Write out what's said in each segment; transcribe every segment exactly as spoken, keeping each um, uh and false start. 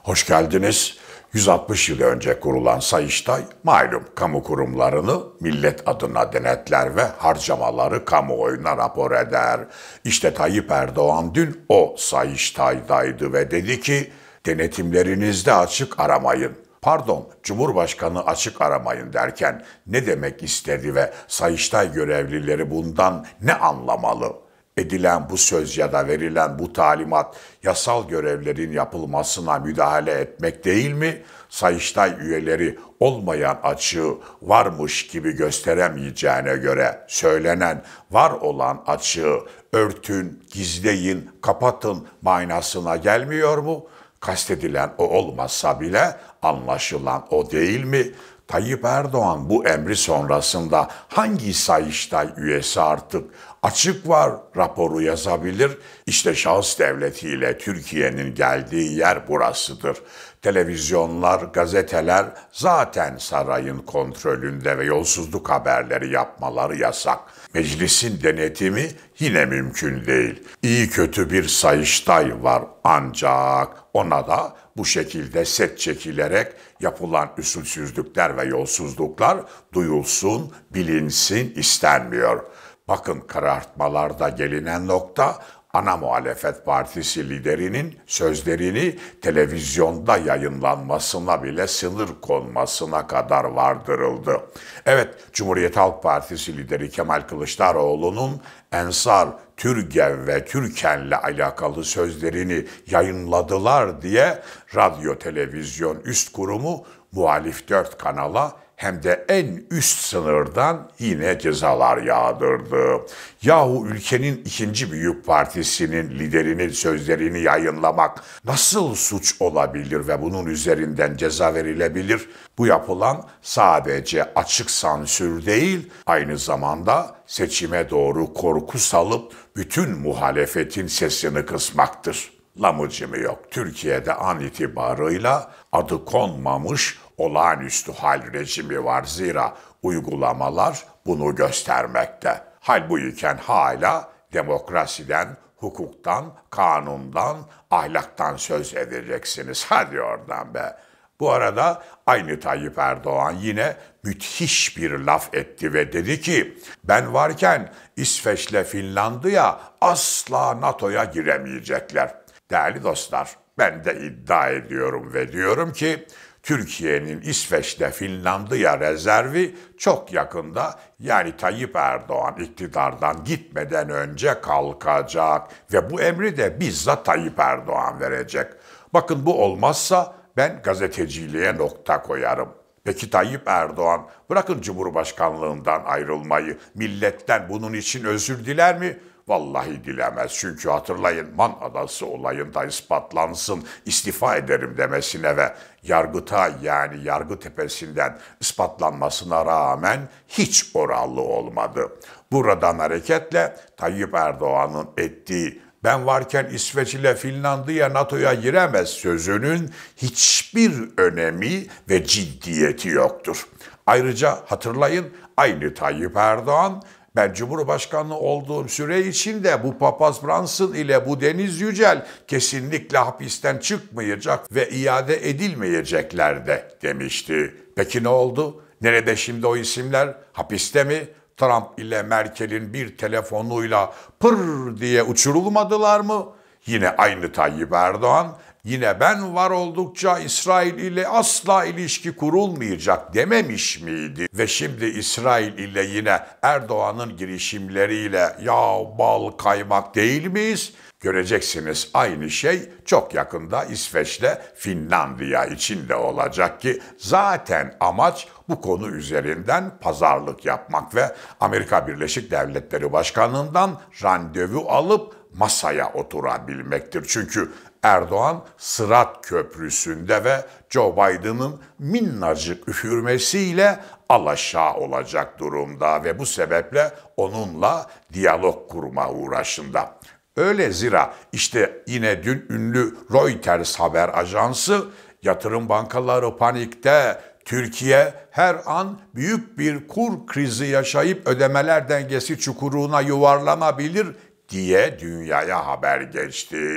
Hoş geldiniz. yüz altmış yıl önce kurulan Sayıştay, malum kamu kurumlarını millet adına denetler ve harcamaları kamuoyuna rapor eder. İşte Tayyip Erdoğan dün o Sayıştay'daydı ve dedi ki, denetimlerinizde açık aramayın. Pardon, Cumhurbaşkanı açık aramayın derken ne demek istedi ve Sayıştay görevlileri bundan ne anlamalı? Edilen bu söz ya da verilen bu talimat yasal görevlerin yapılmasına müdahale etmek değil mi? Sayıştay üyeleri olmayan açığı varmış gibi gösteremeyeceğine göre söylenen var olan açığı örtün, gizleyin, kapatın manasına gelmiyor mu? Kastedilen o olmazsa bile anlaşılan o değil mi? Tayyip Erdoğan bu emri sonrasında hangi Sayıştay üyesi artık açık var raporu yazabilir? İşte şahıs devletiyle Türkiye'nin geldiği yer burasıdır. Televizyonlar, gazeteler zaten sarayın kontrolünde ve yolsuzluk haberleri yapmaları yasak. Meclisin denetimi yine mümkün değil. İyi kötü bir Sayıştay var ancak ona da bu şekilde set çekilerek yapılan usulsüzlükler ve yolsuzluklar duyulsun, bilinsin istenmiyor. Bakın karartmalarda gelinen nokta, ana muhalefet partisi liderinin sözlerini televizyonda yayınlanmasına bile sınır konmasına kadar vardırıldı. Evet, Cumhuriyet Halk Partisi lideri Kemal Kılıçdaroğlu'nun Ensar, Türgev ve Türken'le alakalı sözlerini yayınladılar diye radyo televizyon üst kurumu muhalif dört kanala hem de en üst sınırdan yine cezalar yağdırdı. Yahu ülkenin ikinci büyük partisinin liderinin sözlerini yayınlamak nasıl suç olabilir ve bunun üzerinden ceza verilebilir? Bu yapılan sadece açık sansür değil, aynı zamanda seçime doğru korku salıp bütün muhalefetin sesini kısmaktır. Lamıcı mı yok? Türkiye'de an itibarıyla adı konmamış olağanüstü hal rejimi var, zira uygulamalar bunu göstermekte. Hal bu iken hala demokrasiden, hukuktan, kanundan, ahlaktan söz edeceksiniz. Hadi oradan be. Bu arada aynı Tayyip Erdoğan yine müthiş bir laf etti ve dedi ki, ben varken İsveç'le Finlandiya asla NATO'ya giremeyecekler. Değerli dostlar, ben de iddia ediyorum ve diyorum ki, Türkiye'nin İsveç'le Finlandiya rezervi çok yakında, yani Tayyip Erdoğan iktidardan gitmeden önce kalkacak ve bu emri de bizzat Tayyip Erdoğan verecek. Bakın bu olmazsa ben gazeteciliğe nokta koyarım. Peki Tayyip Erdoğan bırakın Cumhurbaşkanlığından ayrılmayı, milletten bunun için özür diler mi? Vallahi dilemez. Çünkü hatırlayın, Man Adası olayında ispatlansın, istifa ederim demesine ve Yargıtay, yani yargı tepesinden ispatlanmasına rağmen hiç oralı olmadı. Buradan hareketle Tayyip Erdoğan'ın ettiği ben varken İsveç ile Finlandiya NATO'ya giremez sözünün hiçbir önemi ve ciddiyeti yoktur. Ayrıca hatırlayın, aynı Tayyip Erdoğan, ben Cumhurbaşkanı olduğum süre içinde bu Papaz Brunson ile bu Deniz Yücel kesinlikle hapisten çıkmayacak ve iade edilmeyecekler de demişti. Peki ne oldu? Nerede şimdi o isimler? Hapiste mi? Trump ile Merkel'in bir telefonuyla pır diye uçurulmadılar mı? Yine aynı Tayyip Erdoğan, yine ben var oldukça İsrail ile asla ilişki kurulmayacak dememiş miydi? Ve şimdi İsrail ile yine Erdoğan'ın girişimleriyle yağ, bal, kaymak değil miyiz? Göreceksiniz aynı şey çok yakında İsveç'le Finlandiya için de olacak ki zaten amaç bu konu üzerinden pazarlık yapmak ve Amerika Birleşik Devletleri Başkanı'ndan randevu alıp masaya oturabilmektir. Çünkü Erdoğan Sırat Köprüsü'nde ve Joe Biden'ın minnacık üfürmesiyle alaşağı olacak durumda ve bu sebeple onunla diyalog kurma uğraşında. Öyle zira işte yine dün ünlü Reuters haber ajansı yatırım bankaları panikte, Türkiye her an büyük bir kur krizi yaşayıp ödemeler dengesi çukuruna yuvarlanabilir diye dünyaya haber geçti.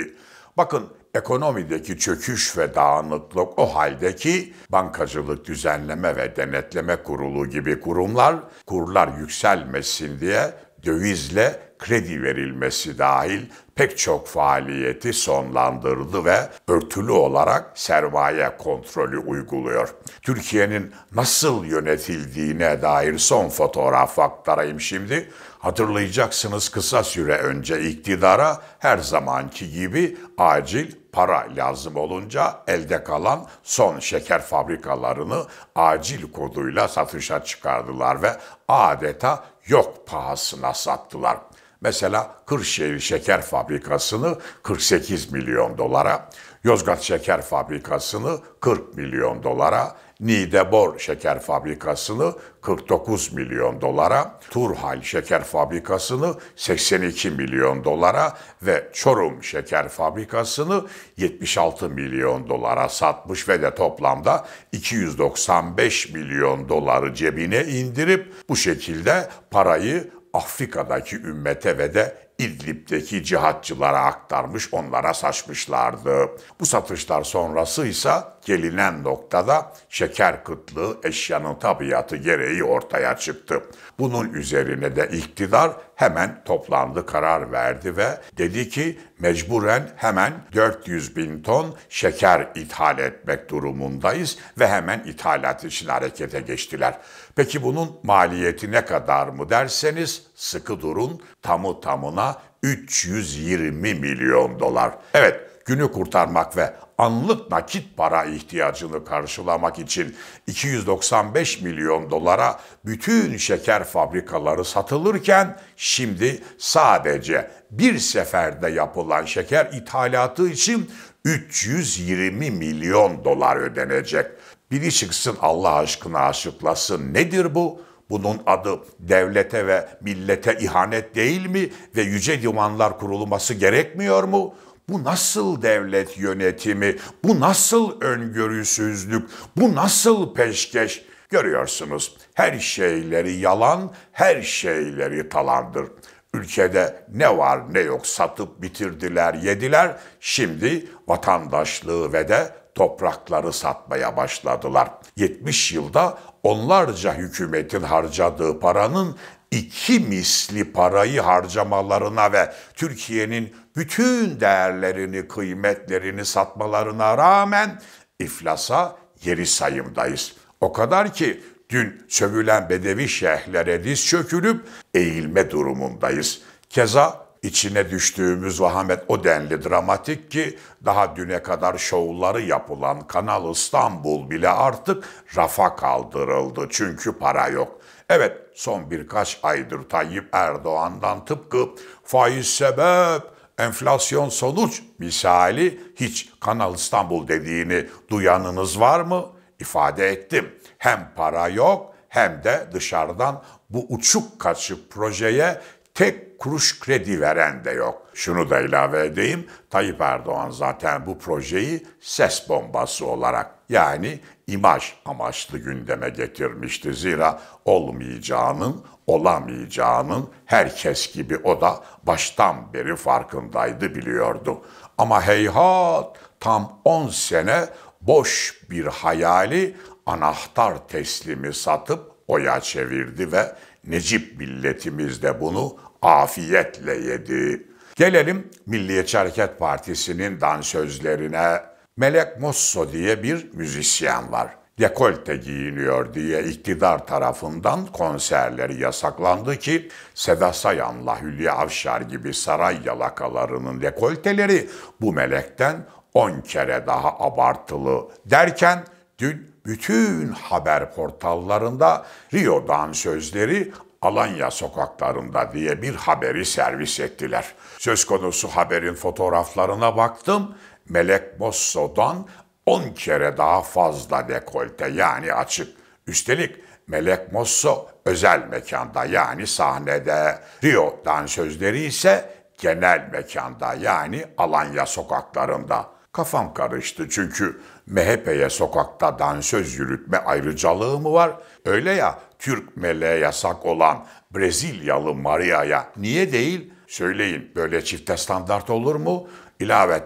Bakın ekonomideki çöküş ve dağınıklık o haldeki Bankacılık Düzenleme ve Denetleme Kurulu gibi kurumlar kurlar yükselmesin diye dövizle kredi verilmesi dahil pek çok faaliyeti sonlandırdı ve örtülü olarak sermaye kontrolü uyguluyor. Türkiye'nin nasıl yönetildiğine dair son fotoğraf aktarayım şimdi. Hatırlayacaksınız, kısa süre önce iktidara her zamanki gibi acil para lazım olunca elde kalan son şeker fabrikalarını acil koduyla satışa çıkardılar ve adeta yok pahasına sattılar. Mesela Kırşehir Şeker Fabrikası'nı kırk sekiz milyon dolara, Yozgat Şeker Fabrikası'nı kırk milyon dolara, Niğde-Bor Şeker Fabrikası'nı kırk dokuz milyon dolara, Turhal Şeker Fabrikası'nı seksen iki milyon dolara ve Çorum Şeker Fabrikası'nı yetmiş altı milyon dolara satmış ve de toplamda iki yüz doksan beş milyon doları cebine indirip bu şekilde parayı Afrika'daki ümmete ve de İdlib'deki cihatçılara aktarmış, onlara saçmışlardı. Bu satışlar sonrası ise gelinen noktada şeker kıtlığı eşyanın tabiatı gereği ortaya çıktı. Bunun üzerine de iktidar hemen toplandı, karar verdi ve dedi ki mecburen hemen dört yüz bin ton şeker ithal etmek durumundayız ve hemen ithalat için harekete geçtiler. Peki bunun maliyeti ne kadar mı derseniz sıkı durun, tamı tamına üç yüz yirmi milyon dolar. Evet, günü kurtarmak ve anlık nakit para ihtiyacını karşılamak için iki yüz doksan beş milyon dolara bütün şeker fabrikaları satılırken şimdi sadece bir seferde yapılan şeker ithalatı için üç yüz yirmi milyon dolar ödenecek. Biri çıksın Allah aşkına açıklasın, nedir bu? Bunun adı devlete ve millete ihanet değil mi ve yüce divanlar kurulması gerekmiyor mu? Bu nasıl devlet yönetimi, bu nasıl öngörüsüzlük, bu nasıl peşkeş? Görüyorsunuz, her şeyleri yalan, her şeyleri talandır. Ülkede ne var ne yok satıp bitirdiler, yediler. Şimdi vatandaşlığı ve de toprakları satmaya başladılar. yetmiş yılda onlarca hükümetin harcadığı paranın iki misli parayı harcamalarına ve Türkiye'nin bütün değerlerini, kıymetlerini satmalarına rağmen iflasa geri sayımdayız. O kadar ki dün sövülen bedevi şeyhlere diz çökülüp eğilme durumundayız. Keza içine düştüğümüz vahamet o denli dramatik ki daha düne kadar şovları yapılan Kanal İstanbul bile artık rafa kaldırıldı çünkü para yok. Evet, son birkaç aydır Tayyip Erdoğan'dan tıpkı faiz sebep, enflasyon sonuç misali hiç Kanal İstanbul dediğini duyanınız var mı? İfade ettim. Hem para yok hem de dışarıdan bu uçuk kaçık projeye tek kuruş kredi veren de yok. Şunu da ilave edeyim, Tayyip Erdoğan zaten bu projeyi ses bombası olarak yani imaj amaçlı gündeme getirmişti. Zira olmayacağının, olamayacağının herkes gibi o da baştan beri farkındaydı, biliyordu. Ama heyhat tam on sene boş bir hayali anahtar teslimi satıp oya çevirdi ve Necip milletimiz de bunu afiyetle yedi. Gelelim Milliyetçi Hareket Partisi'nin dansözlerine. Melek Mosso diye bir müzisyen var. Dekolte giyiniyor diye iktidar tarafından konserleri yasaklandı ki Seda Sayan'la Hülya Avşar gibi saray yalakalarının dekolteleri bu melekten on kere daha abartılı derken dün bütün haber portallarında Rio dansözleri Alanya sokaklarında diye bir haberi servis ettiler. Söz konusu haberin fotoğraflarına baktım. Melek Mosso'dan on kere daha fazla dekolte yani açık. Üstelik Melek Mosso özel mekanda yani sahnede, Rio dansözleri ise genel mekanda yani Alanya sokaklarında. Kafam karıştı çünkü M H P'ye sokakta dansöz yürütme ayrıcalığı mı var? Öyle ya, Türk meleğe yasak olan Brezilyalı Maria'ya niye değil? Söyleyin, böyle çifte standart olur mu? İlaveten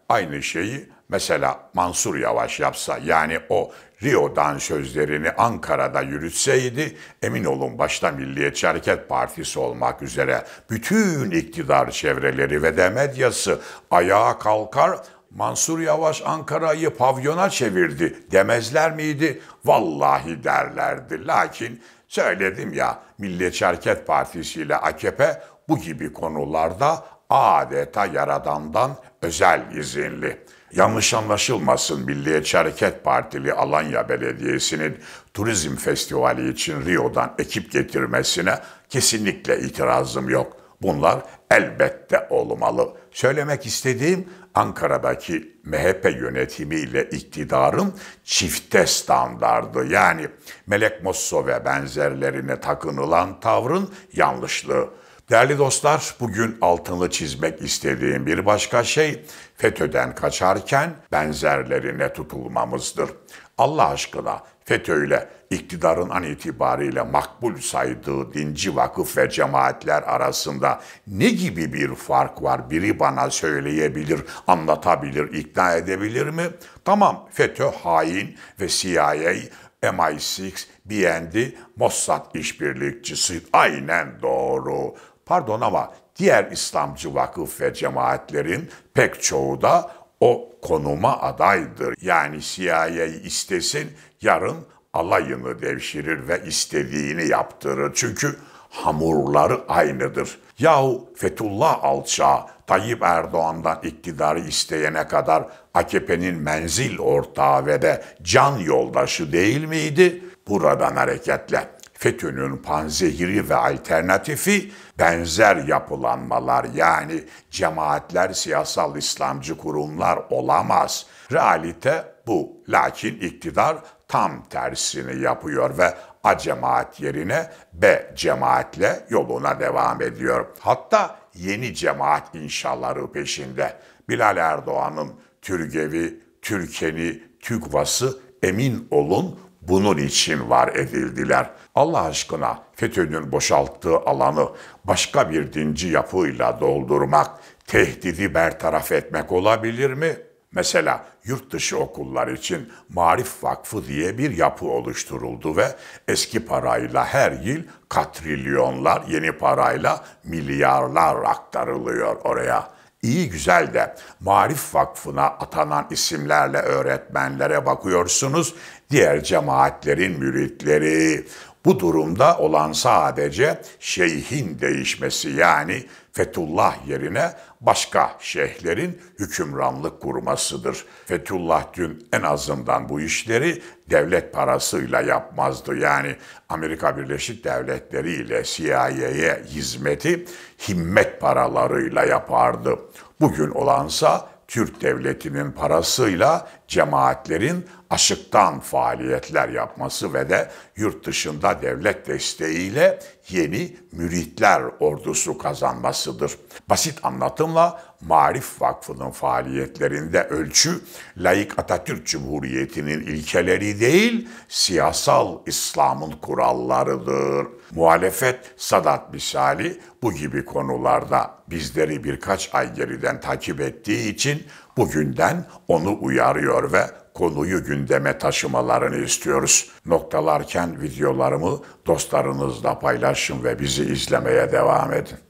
aynı şeyi mesela Mansur Yavaş yapsa, yani o Rio'dan sözlerini Ankara'da yürütseydi, emin olun başta Milliyetçi Hareket Partisi olmak üzere bütün iktidar çevreleri ve de medyası ayağa kalkar, Mansur Yavaş Ankara'yı pavyona çevirdi demezler miydi? Vallahi derlerdi. Lakin söyledim ya, Milliyetçi Hareket Partisi ile A K P bu gibi konularda adeta Yaradan'dan özel izinli. Yanlış anlaşılmasın, Milliyetçi Hareket Partili Alanya Belediyesi'nin turizm festivali için Rio'dan ekip getirmesine kesinlikle itirazım yok. Bunlar elbette olmalı. Söylemek istediğim, Ankara'daki M H P yönetimiyle iktidarın çifte standardı, yani Melek Mosso ve benzerlerine takınılan tavrın yanlışlığı. Değerli dostlar, bugün altını çizmek istediğim bir başka şey, FETÖ'den kaçarken benzerlerine tutulmamızdır. Allah aşkına, FETÖ'yle iktidarın an itibariyle makbul saydığı dinci vakıf ve cemaatler arasında ne gibi bir fark var? Biri bana söyleyebilir, anlatabilir, ikna edebilir mi? Tamam, FETÖ hain ve C I A, M I altı, B N D, Mossad işbirlikçisi. Aynen doğru. Pardon ama diğer İslamcı vakıf ve cemaatlerin pek çoğu da o konuma adaydır. Yani C I A'yı istesin, yarın alayını devşirir ve istediğini yaptırır. Çünkü hamurları aynıdır. Yahu Fethullah Alçağı, Tayyip Erdoğan'dan iktidarı isteyene kadar A K P'nin menzil ortağı ve de can yoldaşı değil miydi? Buradan hareketle FETÖ'nün panzehiri ve alternatifi benzer yapılanmalar, yani cemaatler siyasal İslamcı kurumlar olamaz. Realite bu. Lakin iktidar tam tersini yapıyor ve A cemaat yerine B cemaatle yoluna devam ediyor. Hatta yeni cemaat inşaları peşinde. Bilal Erdoğan'ın Türgevi, Türkeni, TÜGVA'sı emin olun bunun için var edildiler. Allah aşkına, FETÖ'nün boşalttığı alanı başka bir dinci yapıyla doldurmak, tehdidi bertaraf etmek olabilir mi? Mesela yurt dışı okullar için Maarif Vakfı diye bir yapı oluşturuldu ve eski parayla her yıl katrilyonlar, yeni parayla milyarlar aktarılıyor oraya. İyi güzel de Maarif Vakfı'na atanan isimlerle öğretmenlere bakıyorsunuz, diğer cemaatlerin müritleri. Bu durumda olan sadece şeyhin değişmesi, yani Fethullah yerine başka şeyhlerin hükümranlık kurmasıdır. Fethullah dün en azından bu işleri devlet parasıyla yapmazdı. Yani Amerika Birleşik Devletleri ile C I A'ye hizmeti himmet paralarıyla yapardı. Bugün olansa Türk devletinin parasıyla cemaatlerin aşıktan faaliyetler yapması ve de yurt dışında devlet desteğiyle yeni müritler ordusu kazanmasıdır. Basit anlatımla Maarif Vakfı'nın faaliyetlerinde ölçü, laik Atatürk Cumhuriyeti'nin ilkeleri değil, siyasal İslam'ın kurallarıdır. Muhalefet Sadat misali bu gibi konularda bizleri birkaç ay geriden takip ettiği için bugünden onu uyarıyor ve konuyu gündeme taşımalarını istiyoruz. Noktalarken videolarımı dostlarınızla paylaşın ve bizi izlemeye devam edin.